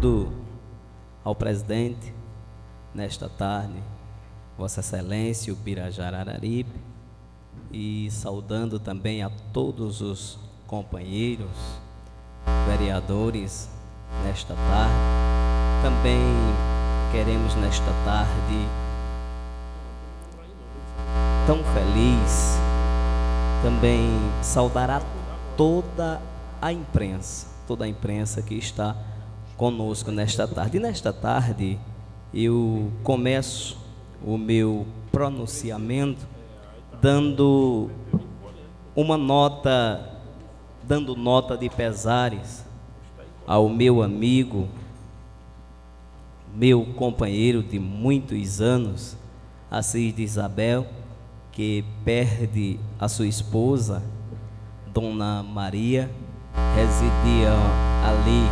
saúdo ao presidente nesta tarde, Vossa Excelência, o Birajara Araripe, e saudando também a todos os companheiros, vereadores nesta tarde. Também queremos nesta tarde tão feliz também saudar a toda a imprensa que está conosco nesta tarde. E nesta tarde eu começo o meu pronunciamento dando nota de pesares ao meu amigo, meu companheiro de muitos anos, Assis de Isabel, que perde a sua esposa, Dona Maria. Residia ali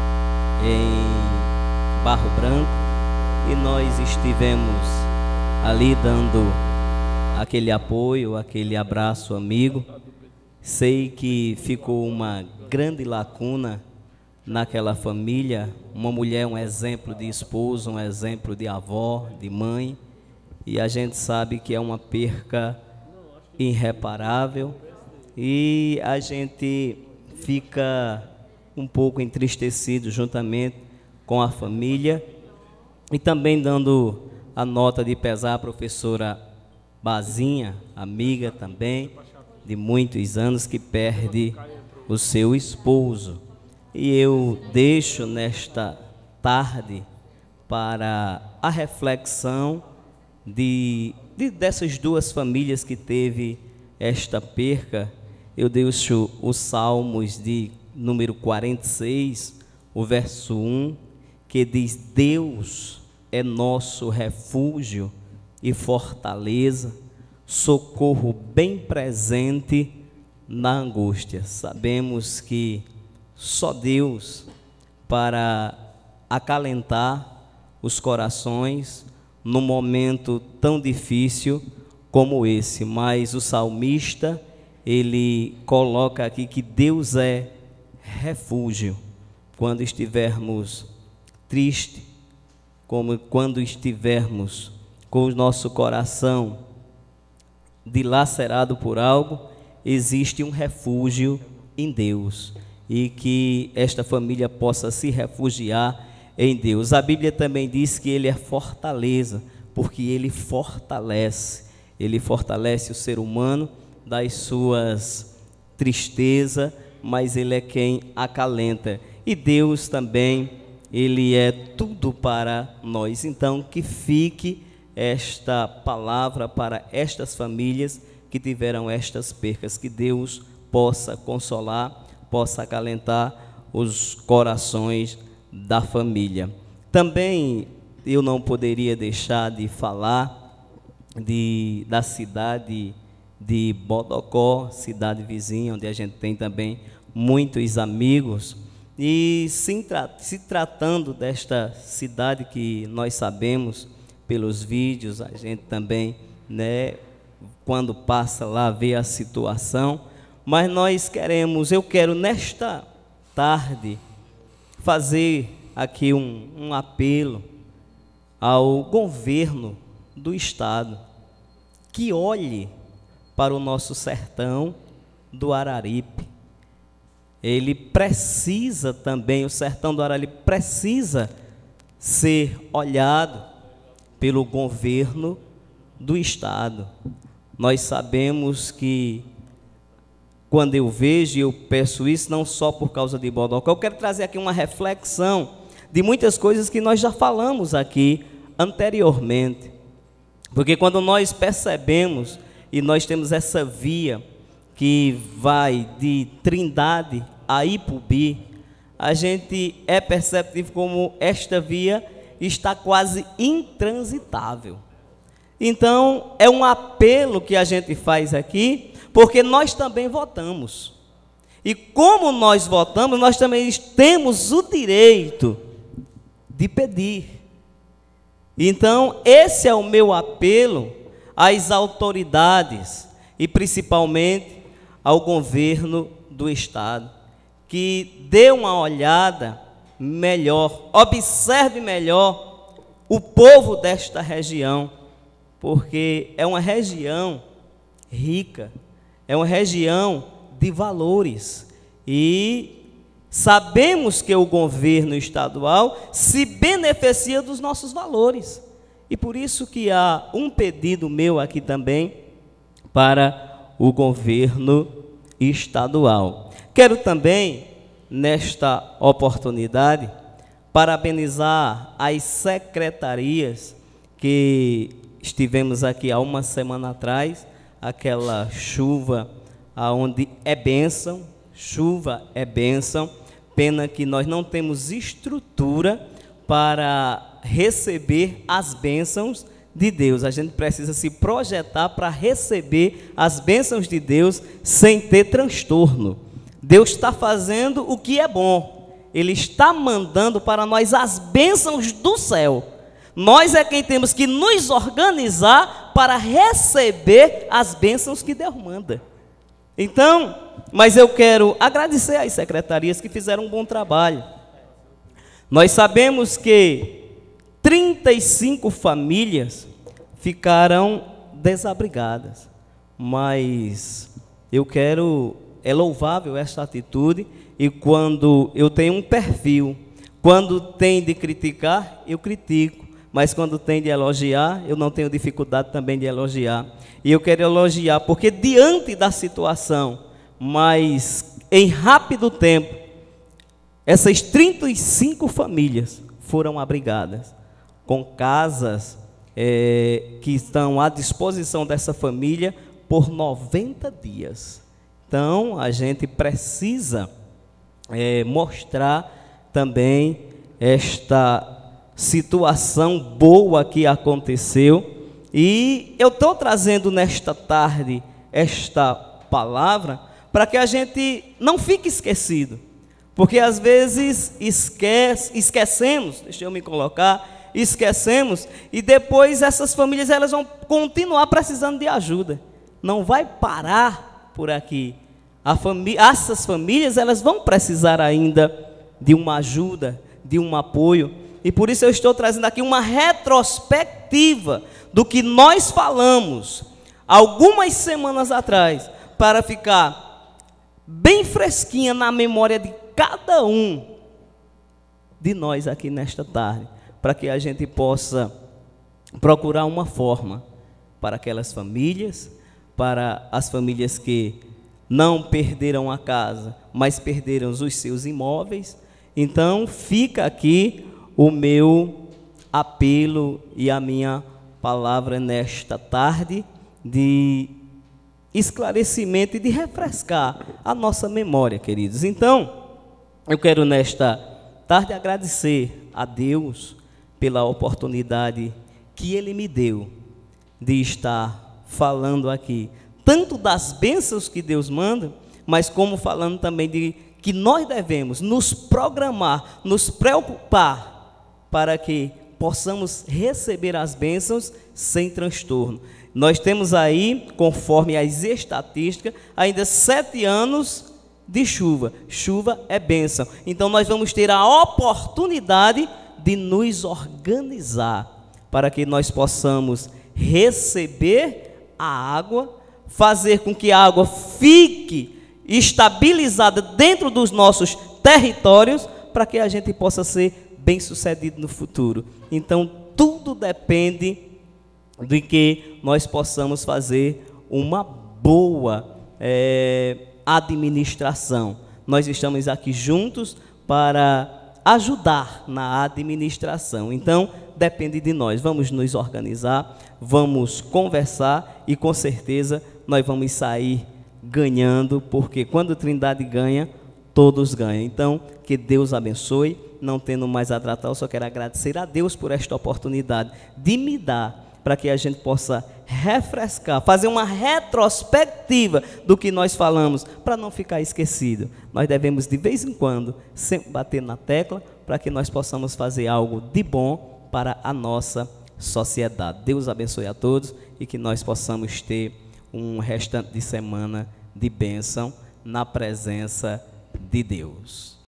em Barro Branco, e nós estivemos ali dando aquele apoio, aquele abraço amigo. Sei que ficou uma grande lacuna naquela família, uma mulher, um exemplo de esposa, um exemplo de avó, de mãe, e a gente sabe que é uma perca irreparável, e a gente fica um pouco entristecido juntamente com a família, e também dando a nota de pesar à professora Bazinha, amiga também de muitos anos, que perde o seu esposo. E eu deixo nesta tarde para a reflexão dessas duas famílias que teve esta perca. Eu deixo os Salmos de número 46, o verso 1, que diz: Deus é nosso refúgio e fortaleza, socorro bem presente na angústia. Sabemos que só Deus para acalentar os corações num momento tão difícil como esse. Mas o salmista, ele coloca aqui que Deus é refúgio quando estivermos tristes, como quando estivermos com o nosso coração dilacerado por algo, existe um refúgio em Deus, e que esta família possa se refugiar em Deus. A Bíblia também diz que Ele é fortaleza, porque Ele fortalece o ser humano das suas tristezas, mas Ele é quem acalenta. E Deus também, Ele é tudo para nós. Então, que fique esta palavra para estas famílias que tiveram estas percas, que Deus possa consolar, possa acalentar os corações da família. Também eu não poderia deixar de falar da cidade de Bodocó, cidade vizinha, onde a gente tem também muitos amigos. E se tratando desta cidade que nós sabemos pelos vídeos, a gente também, quando passa lá, vê a situação. Mas eu quero nesta tarde fazer aqui um apelo ao governo do estado, que olhe para o nosso sertão do Araripe. Ele precisa também, o sertão do Araripe precisa ser olhado pelo governo do estado. Nós sabemos que, quando eu vejo, e eu peço isso não só por causa de Bodocó, eu quero trazer aqui uma reflexão de muitas coisas que nós já falamos aqui anteriormente. Porque quando nós percebemos, e nós temos essa via que vai de Trindade a Ipubi, a gente é perceptível como esta via está quase intransitável. Então, é um apelo que a gente faz aqui, porque nós também votamos. E como nós votamos, nós também temos o direito de pedir. Então, esse é o meu apelo às autoridades e principalmente ao governo do estado, que dê uma olhada melhor, observe melhor o povo desta região, porque é uma região rica, é uma região de valores, e sabemos que o governo estadual se beneficia dos nossos valores, e por isso que há um pedido meu aqui também para o governo estadual. Quero também, nesta oportunidade, parabenizar as secretarias que estivemos aqui há uma semana atrás, aquela chuva aonde é bênção, chuva é bênção, pena que nós não temos estrutura para receber as bênçãos de Deus. A gente precisa se projetar para receber as bênçãos de Deus sem ter transtorno. Deus está fazendo o que é bom, Ele está mandando para nós as bênçãos do céu. Nós é quem temos que nos organizar para receber as bênçãos que Deus manda. Então, mas eu quero agradecer às secretarias que fizeram um bom trabalho. Nós sabemos que 35 famílias ficaram desabrigadas, mas é louvável esta atitude, e quando eu tenho um perfil, quando tem de criticar, eu critico, mas quando tem de elogiar, eu não tenho dificuldade também de elogiar, e eu quero elogiar, porque diante da situação, mas em rápido tempo, essas 35 famílias foram abrigadas, com casas que estão à disposição dessa família por 90 dias. Então, a gente precisa mostrar também esta situação boa que aconteceu. E eu estou trazendo nesta tarde esta palavra para que a gente não fique esquecido. Porque às vezes esquecemos, deixa eu me colocar, esquecemos, e depois essas famílias elas vão continuar precisando de ajuda. Não vai parar por aqui. Essas famílias elas vão precisar ainda de uma ajuda, de um apoio. E por isso eu estou trazendo aqui uma retrospectiva do que nós falamos algumas semanas atrás, para ficar bem fresquinha na memória de cada um de nós aqui nesta tarde, para que a gente possa procurar uma forma para aquelas famílias, para as famílias que não perderam a casa, mas perderam os seus imóveis. Então fica aqui o meu apelo e a minha palavra nesta tarde de esclarecimento e de refrescar a nossa memória, queridos. Então, eu quero nesta tarde agradecer a Deus pela oportunidade que Ele me deu de estar falando aqui, tanto das bênçãos que Deus manda, mas como falando também de que nós devemos nos programar, nos preocupar para que possamos receber as bênçãos sem transtorno. Nós temos aí, conforme as estatísticas, ainda 7 anos de chuva. Chuva é bênção. Então nós vamos ter a oportunidade de nos organizar para que nós possamos receber a água, fazer com que a água fique estabilizada dentro dos nossos territórios, para que a gente possa ser bem-sucedido no futuro. Então tudo depende de que nós possamos fazer uma boa administração. Nós estamos aqui juntos para ajudar na administração. Então, depende de nós. Vamos nos organizar, vamos conversar e com certeza nós vamos sair ganhando, porque quando Trindade ganha, todos ganham. Então, que Deus abençoe. Não tendo mais a tratar, eu só quero agradecer a Deus por esta oportunidade de me dar, para que a gente possa refrescar, fazer uma retrospectiva do que nós falamos, para não ficar esquecido. Nós devemos de vez em quando sempre bater na tecla, para que nós possamos fazer algo de bom para a nossa sociedade. Deus abençoe a todos e que nós possamos ter um restante de semana de bênção na presença de Deus.